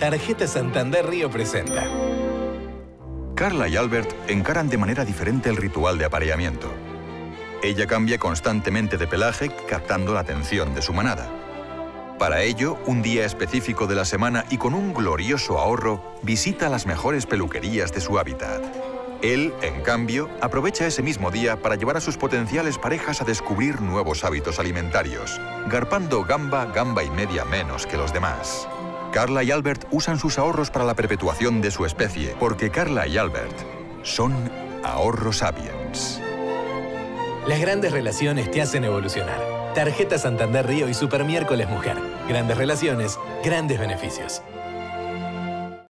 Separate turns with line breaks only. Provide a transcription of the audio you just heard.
Tarjeta Santander Río presenta.
Carla y Albert encaran de manera diferente el ritual de apareamiento. Ella cambia constantemente de pelaje, captando la atención de su manada. Para ello, un día específico de la semana y con un glorioso ahorro, visita las mejores peluquerías de su hábitat. Él, en cambio, aprovecha ese mismo día para llevar a sus potenciales parejas a descubrir nuevos hábitos alimentarios, garpando gamba y media menos que los demás. Carla y Albert usan sus ahorros para la perpetuación de su especie, porque Carla y Albert son Ahorro Sapiens.
Las grandes relaciones te hacen evolucionar. Tarjeta Santander Río y Super Miércoles Mujer. Grandes relaciones, grandes beneficios.